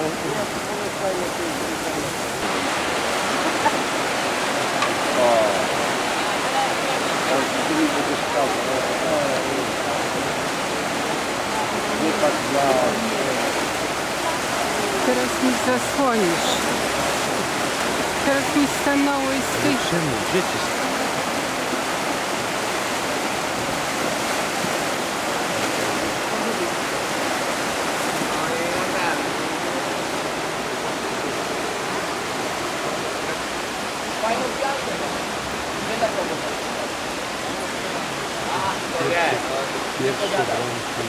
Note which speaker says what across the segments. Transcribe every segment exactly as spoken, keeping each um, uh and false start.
Speaker 1: Teraz mi zasłonisz. Teraz mi stanąłeś z tej...
Speaker 2: Czemu? Dzieci. Pierwszy bramki.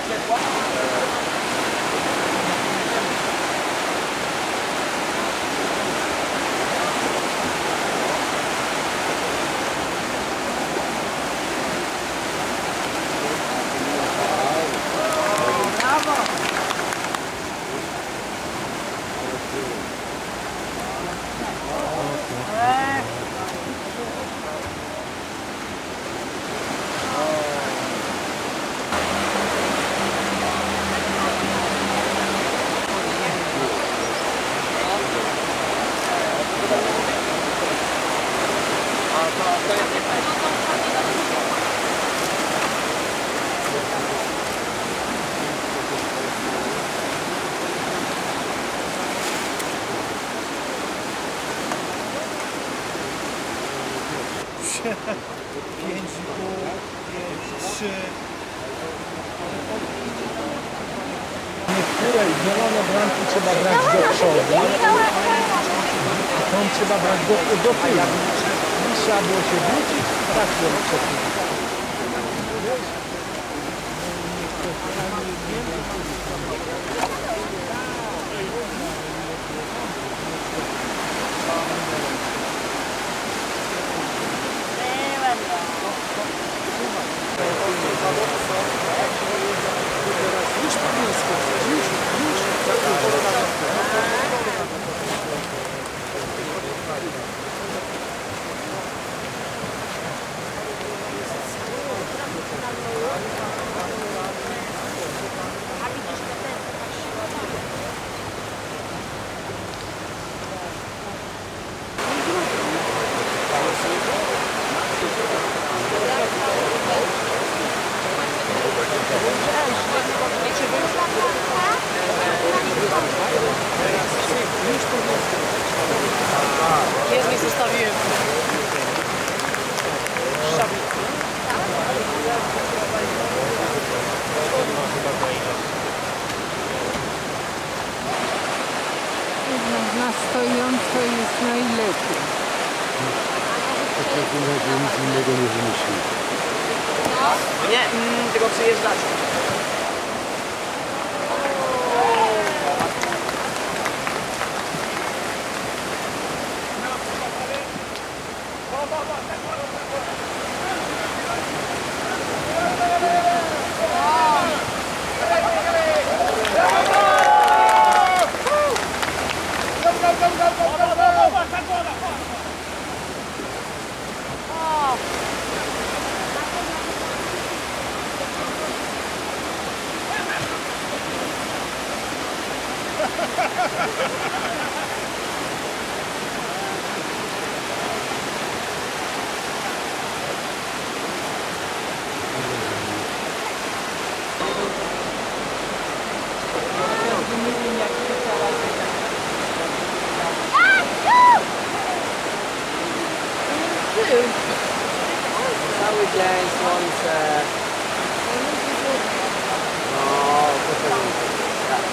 Speaker 3: pięć i pół, pięć, trzy. Niektóre zielone bramki trzeba brać do przodu, a tą trzeba brać do, do tyłu. Trzeba było się wrócić, tak się przesunąć. Już pan jest, już, już.
Speaker 4: Kiernik zostawiłem.
Speaker 1: Na stojąco jest najlepiej.
Speaker 2: W takim razie nic innego nie wymyślił.
Speaker 4: Nie, mm, tylko przyjeżdżać. Cały dzień słońce. No, to tak.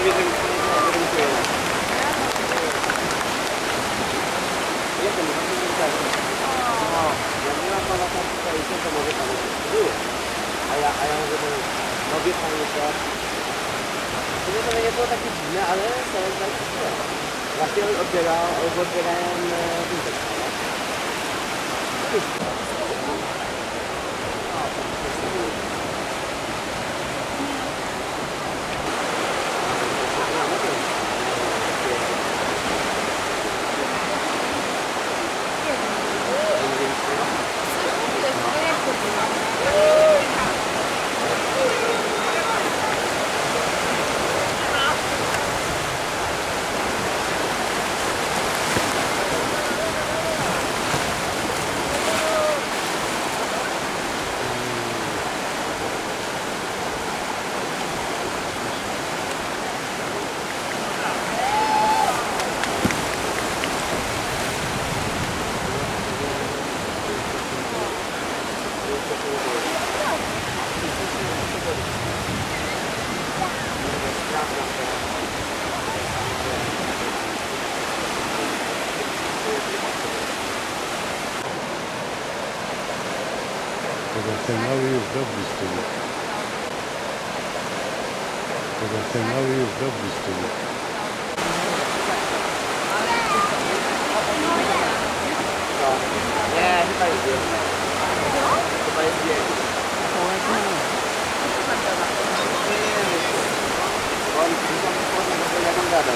Speaker 4: jednym wyrunkuję. Jeden, jeden tak. No, jak nie ma pana tam tutaj, to może pan spróbuje. A ja, a ja mówię, no wie pan jeszcze. To nie, to nie było takie dziwne, ale teraz tak jest. Właśnie odbiera, odbierałem windek.
Speaker 2: Ten mały jest dobry z tyłu. Ten mały jest dobry z tyłu.
Speaker 4: Nie, chyba jest bieg. Chyba jest bieg. On jak on gada.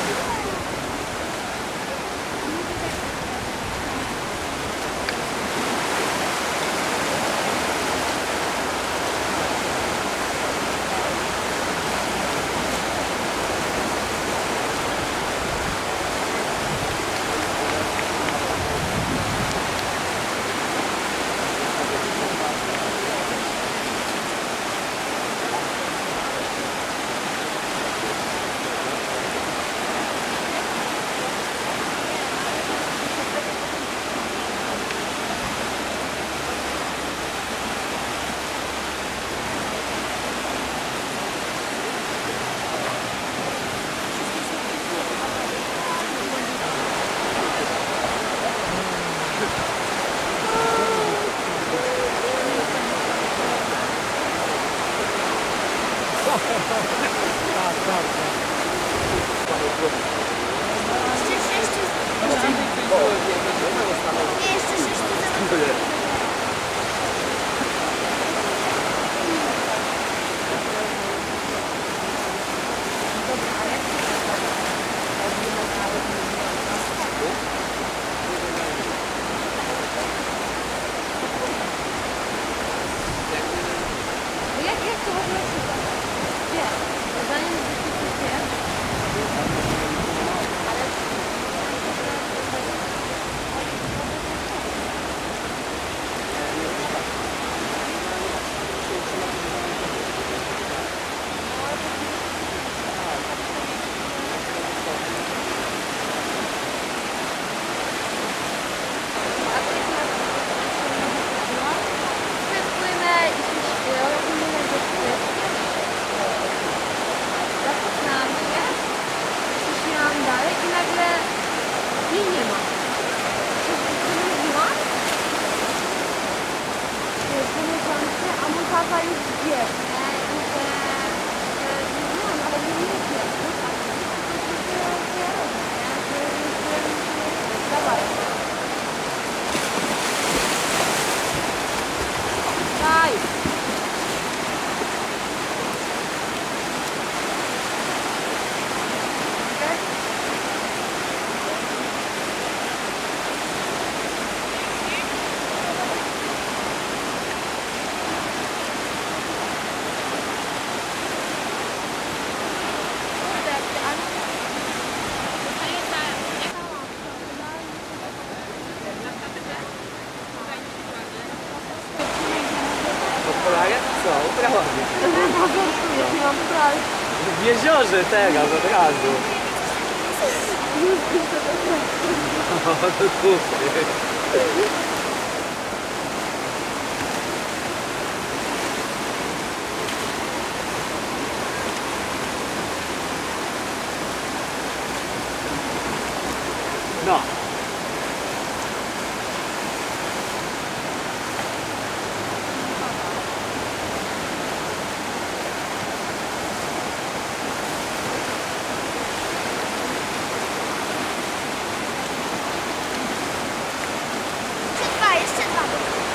Speaker 5: Papa już wie, nie? I że, że nie znam, ale nie wiem, nie? Dawaj. Daj!
Speaker 4: Co? Ubrałam mnie.
Speaker 5: Nie mam praw.
Speaker 4: W jeziorze teraz od razu. O, to kupy. No.
Speaker 5: Jeszcze dwa, jeszcze dwa.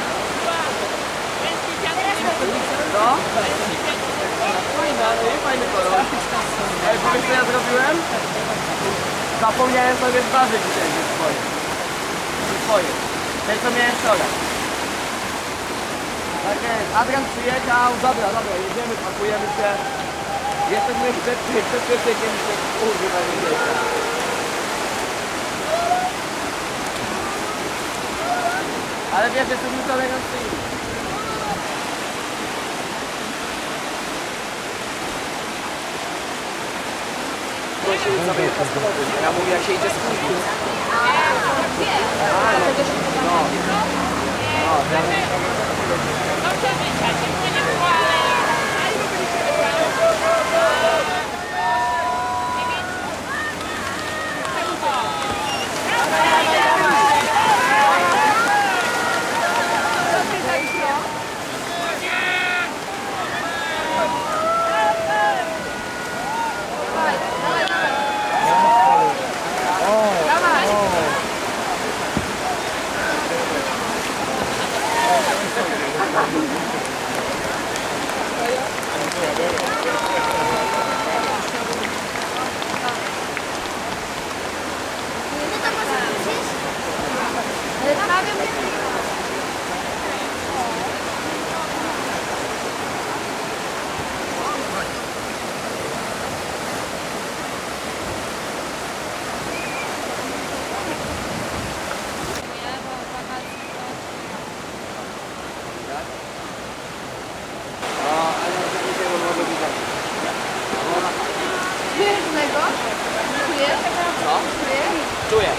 Speaker 4: No? Fajna, nie? Fajny kolor. Ej, powiedz co ja zrobiłem? Zapomniałem sobie twarzy dzisiaj, że swoje. Swoje. Te co miałem wczoraj. Tak jest. Adrian przyjechał. Dobra, dobra, jedziemy, pakujemy się. Jesteśmy przed, przed piosenkiem, że kurwa nie wiecie. Ale wiesz, jesteśmy tolerancyjni. Ja mówię, jak się idzie z kółki. No.
Speaker 5: No to może wrócić? Ale prawie mnie Pięknego. Czujesz?
Speaker 4: Co?
Speaker 5: Czujesz?
Speaker 4: Czuję.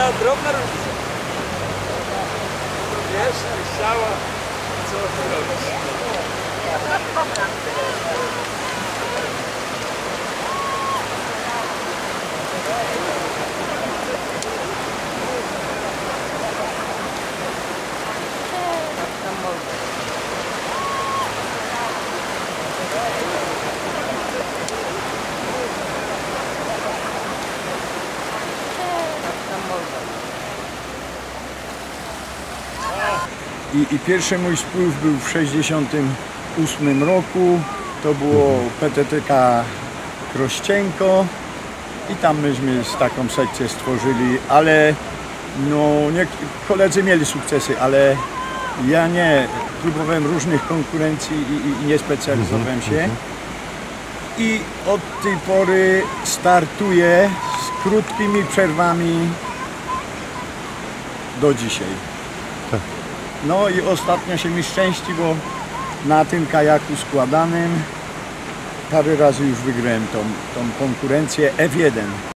Speaker 4: Drobna, drobna różnica. Wiesz, chciała, co ty robisz.
Speaker 6: I, I pierwszy mój spływ był w sześćdziesiątym ósmym roku. To było P T T K Krościenko i tam myśmy z taką sekcję stworzyli, ale no, nie, koledzy mieli sukcesy, ale ja nie. Próbowałem różnych konkurencji i, i, i nie specjalizowałem się. I od tej pory startuję z krótkimi przerwami do dzisiaj. No i ostatnio się mi szczęściło na tym kajaku składanym. Parę razy już wygrałem tą, tą konkurencję F jeden.